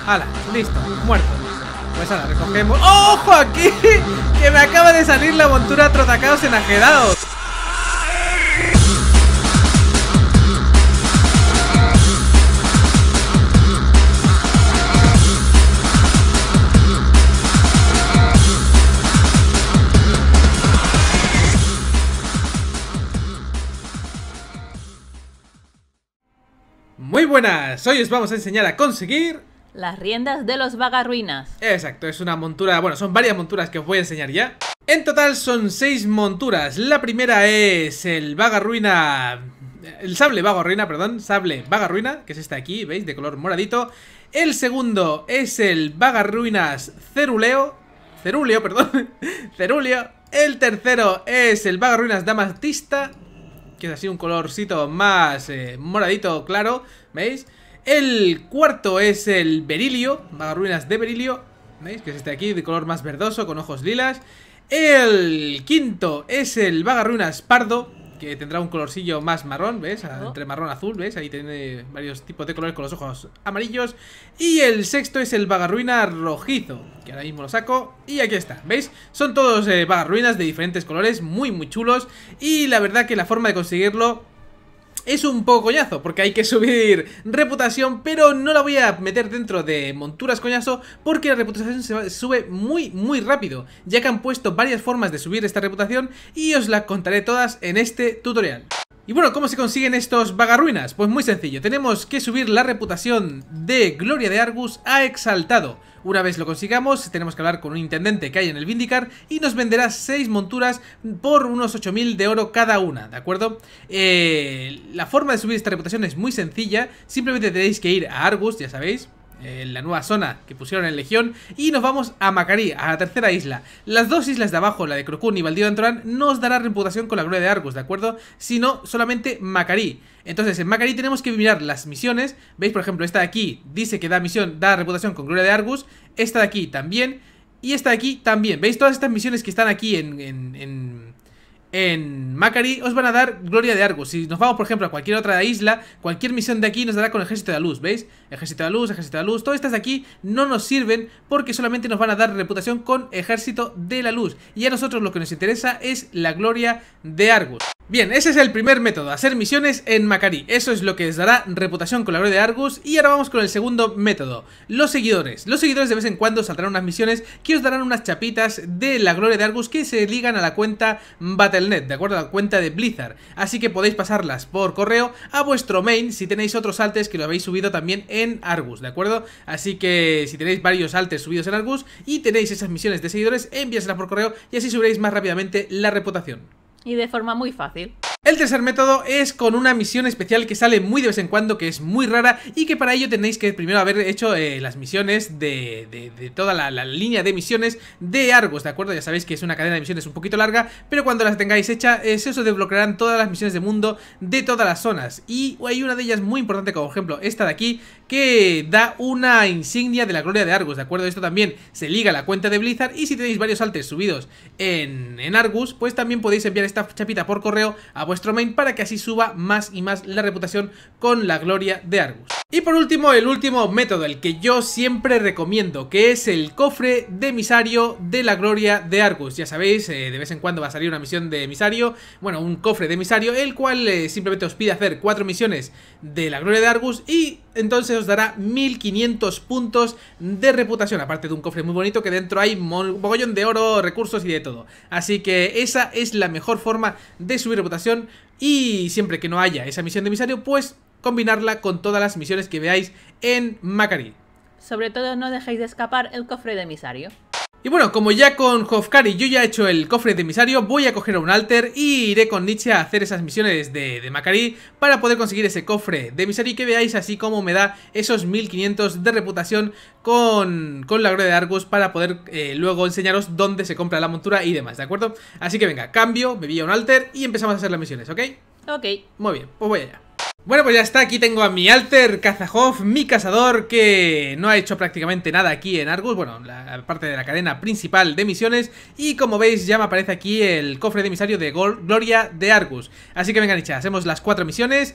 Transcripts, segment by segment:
¡Hala! Listo, muerto. Pues ahora recogemos. ¡Ojo aquí! Que me acaba de salir la montura Trotacaos enajedados. Muy buenas, hoy os vamos a enseñar a conseguir las riendas de los vagarruinas. Exacto, es una montura, bueno, son varias monturas que os voy a enseñar ya. En total son 6 monturas. La primera es el vagarruina, el sable vagarruina, perdón, sable vagarruina, que es este aquí, ¿veis? De color moradito. El segundo es el vagarruinas ceruleo, perdón, ceruleo. El tercero es el vagarruinas damatista, que es así un colorcito más moradito claro, ¿veis? El cuarto es el berilio, vagarruinas de berilio, ¿veis? Que es este aquí de color más verdoso con ojos lilas. El quinto es el vagarruinas pardo, que tendrá un colorcillo más marrón, ¿ves? Entre marrón y azul, ¿ves? Ahí tiene varios tipos de colores con los ojos amarillos. Y el sexto es el vagarruina rojizo, que ahora mismo lo saco. Y aquí está, ¿veis? Son todos vagarruinas de diferentes colores, muy chulos. Y la verdad que la forma de conseguirlo es un poco coñazo, porque hay que subir reputación, pero no la voy a meter dentro de monturas coñazo, porque la reputación se sube muy rápido, ya que han puesto varias formas de subir esta reputación y os las contaré todas en este tutorial. Y bueno, ¿cómo se consiguen estos vagarruinas? Pues muy sencillo, tenemos que subir la reputación de Gloria de Argus a exaltado. Una vez lo consigamos, tenemos que hablar con un intendente que hay en el Vindicar y nos venderá 6 monturas por unos 8000 de oro cada una, ¿de acuerdo? La forma de subir esta reputación es muy sencilla, simplemente tenéis que ir a Argus, ya sabéis, la nueva zona que pusieron en Legión, y nos vamos a Macari, a la tercera isla. Las dos islas de abajo, la de Crocún y Baldío de Antorán, no os dará reputación con la Gloria de Argus, ¿de acuerdo? Sino solamente Macari. Entonces en Macari tenemos que mirar las misiones. Veis, por ejemplo, esta de aquí dice que da reputación con Gloria de Argus. Esta de aquí también. Y esta de aquí también. ¿Veis? Todas estas misiones que están aquí en Macari os van a dar Gloria de Argus. Si nos vamos, por ejemplo, a cualquier otra isla, cualquier misión de aquí nos dará con Ejército de la Luz, ¿veis? Ejército de la Luz, todas estas de aquí no nos sirven porque solamente nos van a dar reputación con Ejército de la Luz. Y a nosotros lo que nos interesa es la Gloria de Argus. Bien, ese es el primer método, hacer misiones en Macari. Eso es lo que os dará reputación con la Gloria de Argus. Y ahora vamos con el segundo método, los seguidores. Los seguidores de vez en cuando saldrán unas misiones que os darán unas chapitas de la Gloria de Argus que se ligan a la cuenta Battle.net, ¿de acuerdo? A la cuenta de Blizzard. Así que podéis pasarlas por correo a vuestro main si tenéis otros alters que lo habéis subido también en Argus, ¿de acuerdo? Así que si tenéis varios alters subidos en Argus y tenéis esas misiones de seguidores, envíaselas por correo y así subiréis más rápidamente la reputación. Y de forma muy fácil. El tercer método es con una misión especial que sale muy de vez en cuando, que es muy rara y que para ello tenéis que primero haber hecho las misiones de toda la línea de misiones de Argus, ¿de acuerdo? Ya sabéis que es una cadena de misiones un poquito larga, pero cuando las tengáis hecha se os desbloquearán todas las misiones de mundo de todas las zonas. Y hay una de ellas muy importante, como por ejemplo esta de aquí, que da una insignia de la Gloria de Argus, ¿de acuerdo? Esto también se liga a la cuenta de Blizzard y si tenéis varios alters subidos en Argus, pues también podéis enviar esta chapita por correo a vuestro main para que así suba más y más la reputación con la Gloria de Argus. Y por último, el último método, el que yo siempre recomiendo, que es el cofre de emisario de la Gloria de Argus. Ya sabéis, de vez en cuando va a salir una misión de emisario, bueno, un cofre de emisario, el cual simplemente os pide hacer 4 misiones de la Gloria de Argus y entonces os dará 1500 puntos de reputación, aparte de un cofre muy bonito que dentro hay mogollón de oro, recursos y de todo. Así que esa es la mejor forma de subir reputación y siempre que no haya esa misión de emisario, pues combinarla con todas las misiones que veáis en Macari. Sobre todo no dejéis de escapar el cofre de emisario. Y bueno, como ya con Hofkari yo ya he hecho el cofre de emisario, voy a coger un alter y iré con Nietzsche a hacer esas misiones de Macari para poder conseguir ese cofre de emisario y que veáis así como me da esos 1500 de reputación con la Gloria de Argus para poder luego enseñaros dónde se compra la montura y demás, ¿de acuerdo? Así que venga, cambio, me voy a un alter y empezamos a hacer las misiones, ¿ok? Ok. Muy bien, pues voy allá. Bueno, pues ya está, aquí tengo a mi alter Kazajov, mi cazador, que no ha hecho prácticamente nada aquí en Argus. Bueno, la parte de la cadena principal de misiones. Y como veis ya me aparece aquí el cofre de emisario de Gloria de Argus. Así que venga, Nicha, hacemos las 4 misiones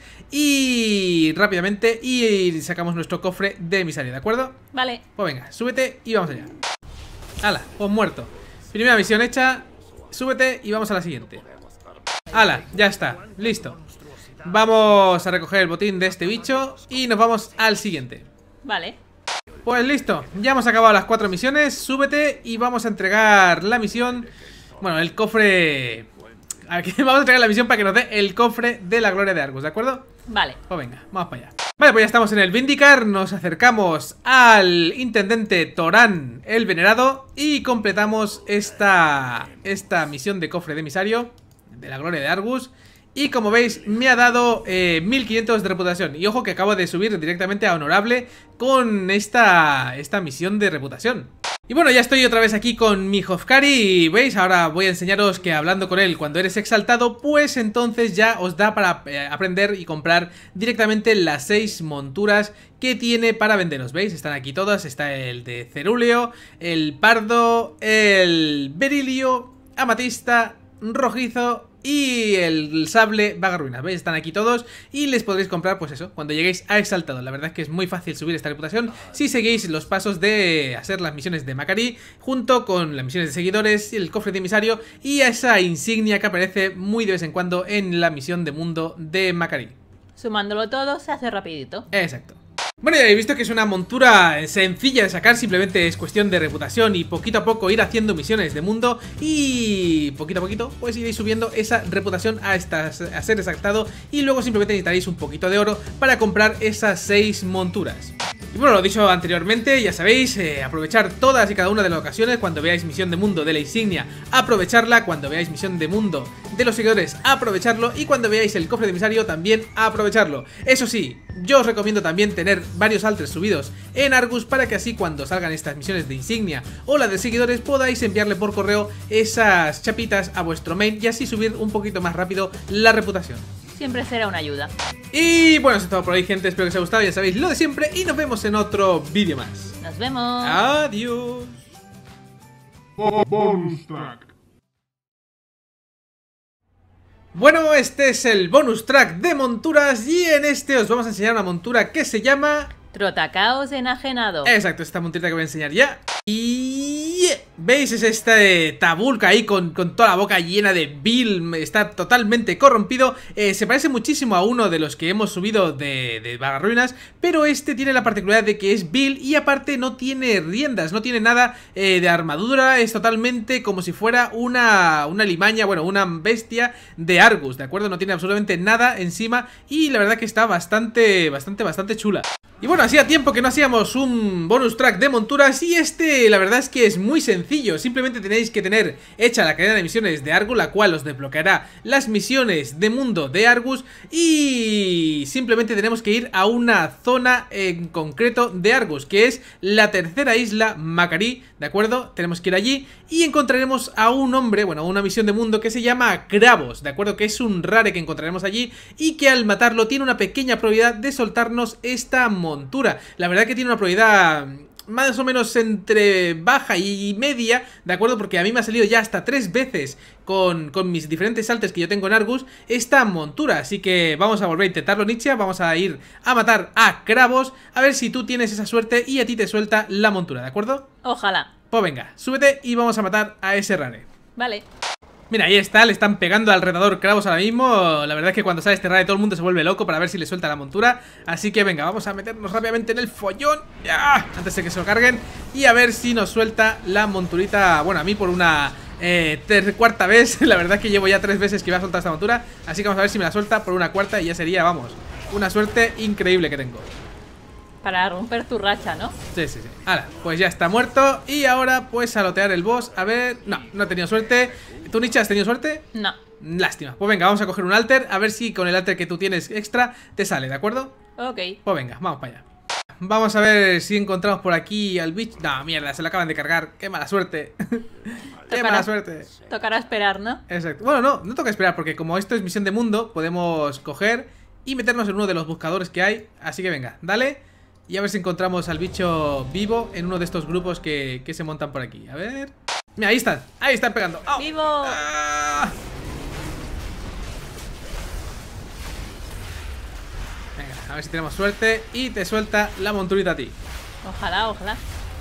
y rápidamente y sacamos nuestro cofre de emisario, ¿de acuerdo? Vale. Pues venga, súbete y vamos allá. Hala, pues muerto. Primera misión hecha, súbete y vamos a la siguiente. Hala, ya está, listo. Vamos a recoger el botín de este bicho y nos vamos al siguiente. Vale. Pues listo, ya hemos acabado las 4 misiones. Súbete y vamos a entregar la misión. Bueno, el cofre. Aquí vamos a entregar la misión para que nos dé el cofre de la Gloria de Argus, ¿de acuerdo? Vale. Pues venga, vamos para allá. Vale, pues ya estamos en el Vindicar. Nos acercamos al intendente Torán el Venerado y completamos esta misión de cofre de emisario de la Gloria de Argus. Y como veis me ha dado 1500 de reputación. Y ojo que acabo de subir directamente a honorable con esta misión de reputación. Y bueno, ya estoy otra vez aquí con mi Hofkari. Y veis, ahora voy a enseñaros que hablando con él cuando eres exaltado, pues entonces ya os da para aprender y comprar directamente las 6 monturas que tiene para venderos. ¿Veis? Están aquí todas. Está el de cerúleo, el pardo, el berilio, amatista, rojizo y el sable vaga ruina. ¿Veis? Están aquí todos y les podréis comprar, pues eso, cuando lleguéis a exaltado. La verdad es que es muy fácil subir esta reputación si seguís los pasos de hacer las misiones de Macari, junto con las misiones de seguidores, el cofre de emisario y a esa insignia que aparece muy de vez en cuando en la misión de mundo de Macari. Sumándolo todo se hace rapidito. Exacto. Bueno, ya habéis visto que es una montura sencilla de sacar, simplemente es cuestión de reputación y poquito a poco ir haciendo misiones de mundo y poquito a poquito pues iréis subiendo esa reputación a ser exaltado y luego simplemente necesitaréis un poquito de oro para comprar esas 6 monturas. Y bueno, lo dicho anteriormente, ya sabéis, aprovechar todas y cada una de las ocasiones. Cuando veáis misión de mundo de la insignia, aprovecharla. Cuando veáis misión de mundo de los seguidores, aprovecharlo. Y cuando veáis el cofre de emisario, también aprovecharlo. Eso sí, yo os recomiendo también tener varios alters subidos en Argus, para que así cuando salgan estas misiones de insignia o las de seguidores, podáis enviarle por correo esas chapitas a vuestro main y así subir un poquito más rápido la reputación. Siempre será una ayuda. Y bueno, eso es todo por hoy, gente. Espero que os haya gustado, ya sabéis lo de siempre. Y nos vemos en otro vídeo más. Nos vemos. Adiós. Bonus track. Bueno, este es el bonus track de monturas. Y en este os vamos a enseñar una montura que se llama... Trotacaos enajenado. Exacto, esta monturita que voy a enseñar ya. Y... ¿veis? Es este Tabulca ahí con toda la boca llena de Bill. Está totalmente corrompido. Se parece muchísimo a uno de los que hemos subido de Vagarruinas, pero este tiene la particularidad de que es Bill y aparte no tiene riendas, no tiene nada de armadura. Es totalmente como si fuera una limaña, bueno, una bestia de Argus, ¿de acuerdo? No tiene absolutamente nada encima y la verdad que está bastante chula. Y bueno, hacía tiempo que no hacíamos un bonus track de monturas y este la verdad es que es muy sencillo. Simplemente tenéis que tener hecha la cadena de misiones de Argus, la cual os desbloqueará las misiones de mundo de Argus. Y simplemente tenemos que ir a una zona en concreto de Argus, que es la tercera isla, Macari, ¿de acuerdo? Tenemos que ir allí y encontraremos a un hombre, bueno, una misión de mundo que se llama Kravos, ¿de acuerdo? Que es un rare que encontraremos allí y que al matarlo tiene una pequeña probabilidad de soltarnos esta montura. La verdad que tiene una probabilidad más o menos entre baja y media, ¿de acuerdo? Porque a mí me ha salido ya hasta 3 veces con mis diferentes saltos que yo tengo en Argus esta montura. Así que vamos a volver a intentarlo, Nietzsche. Vamos a ir a matar a Kravos, a ver si tú tienes esa suerte y a ti te suelta la montura, ¿de acuerdo? Ojalá. Pues venga, súbete y vamos a matar a ese rare. Vale. Mira, ahí está, le están pegando al retador Kravos ahora mismo. La verdad es que cuando sale este rare todo el mundo se vuelve loco para ver si le suelta la montura. Así que venga, vamos a meternos rápidamente en el follón antes de que se lo carguen y a ver si nos suelta la monturita. Bueno, a mí por una cuarta vez. La verdad es que llevo ya 3 veces que iba a soltar esta montura. Así que vamos a ver si me la suelta por una cuarta y ya sería, vamos, una suerte increíble que tengo. Para romper tu racha, ¿no? Sí, sí, sí. Ahora, pues ya está muerto. Y ahora, pues a lotear el boss. A ver... no he tenido suerte. ¿Tú, Nietzsche, has tenido suerte? No. Lástima. Pues venga, vamos a coger un alter. A ver si con el alter que tú tienes extra te sale, ¿de acuerdo? Ok. Pues venga, vamos para allá. Vamos a ver si encontramos por aquí al bicho. No, mierda, se lo acaban de cargar. Qué mala suerte. Qué mala suerte. Tocará esperar, ¿no? Exacto. Bueno, no toca esperar porque como esto es misión de mundo, podemos coger y meternos en uno de los buscadores que hay. Así que venga, dale. Y a ver si encontramos al bicho vivo en uno de estos grupos que se montan por aquí. A ver. Mira, ahí están pegando. ¡Oh! ¡Vivo! ¡Ah! Venga, a ver si tenemos suerte y te suelta la monturita a ti. Ojalá, ojalá.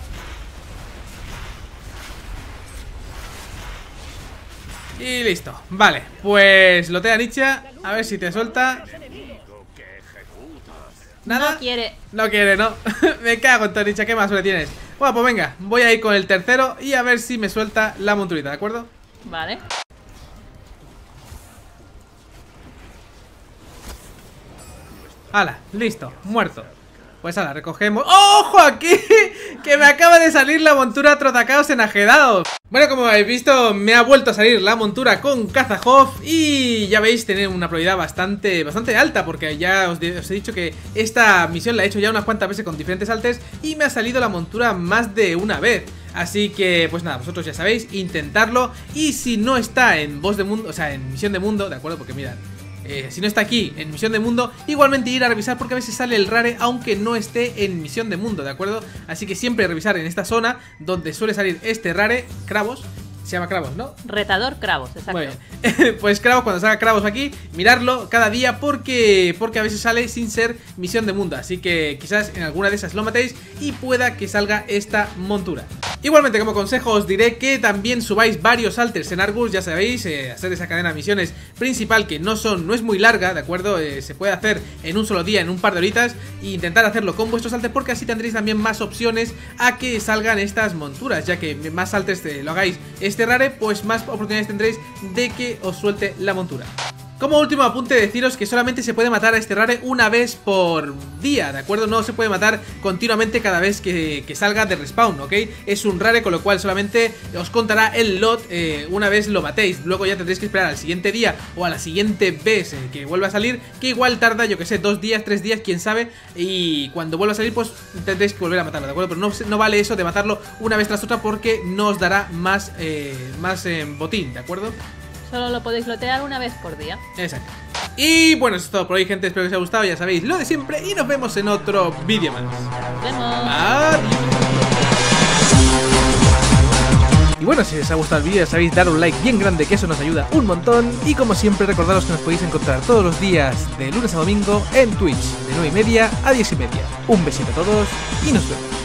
Y listo, vale, pues lotea Nietzsche. A ver si te suelta. ¿Nada? No quiere. No quiere, no. Me cago en todo, Nietzsche, ¿qué más suerte tienes? Bueno, pues venga, voy a ir con el tercero y a ver si me suelta la monturita, ¿de acuerdo? Vale. Hala, listo, muerto. Pues ahora recogemos... ¡Ojo aquí! Que me acaba de salir la montura Trotacaos enajedados. Bueno, como habéis visto, me ha vuelto a salir la montura con Kazahoff. Y ya veis, tener una probabilidad bastante alta, porque ya os he dicho que esta misión la he hecho ya unas cuantas veces con diferentes alters y me ha salido la montura más de una vez. Así que, pues nada, vosotros ya sabéis, intentarlo. Y si no está en boss de mundo, o sea, en misión de mundo, ¿de acuerdo? Porque mirad, si no está aquí en misión de mundo, igualmente ir a revisar porque a veces sale el rare aunque no esté en misión de mundo, ¿de acuerdo? Así que siempre revisar en esta zona donde suele salir este rare, Kravos. Se llama Kravos, ¿no? Retador Kravos, exacto. Muy bien. Pues Kravos, cuando salga Kravos aquí, mirarlo cada día porque a veces sale sin ser misión de mundo. Así que quizás en alguna de esas lo matéis y pueda que salga esta montura. Igualmente, como consejo os diré que también subáis varios alters en Argus, ya sabéis, hacer esa cadena de misiones principal que no es muy larga, ¿de acuerdo? Se puede hacer en un solo día, en un par de horitas, e intentar hacerlo con vuestros alters porque así tendréis también más opciones a que salgan estas monturas, ya que más alters lo hagáis este rare, pues más oportunidades tendréis de que os suelte la montura. Como último apunte, deciros que solamente se puede matar a este rare una vez por día, ¿de acuerdo? No se puede matar continuamente cada vez que salga de respawn, ¿ok? Es un rare, con lo cual solamente os contará el lot una vez lo matéis. Luego ya tendréis que esperar al siguiente día o a la siguiente vez que vuelva a salir, que igual tarda, yo que sé, 2 días, 3 días, quién sabe. Y cuando vuelva a salir, pues tendréis que volver a matarlo, ¿de acuerdo? Pero no vale eso de matarlo una vez tras otra porque no os dará más botín, ¿de acuerdo? Solo lo podéis lotear una vez por día. Exacto. Y bueno, eso es todo por hoy, gente. Espero que os haya gustado, ya sabéis lo de siempre. Y nos vemos en otro vídeo más. Nos vemos. Adiós. Y bueno, si os ha gustado el vídeo, ya sabéis, dar un like bien grande, que eso nos ayuda un montón. Y como siempre, recordaros que nos podéis encontrar todos los días de lunes a domingo en Twitch, de 9:30 a 10:30. Un besito a todos y nos vemos.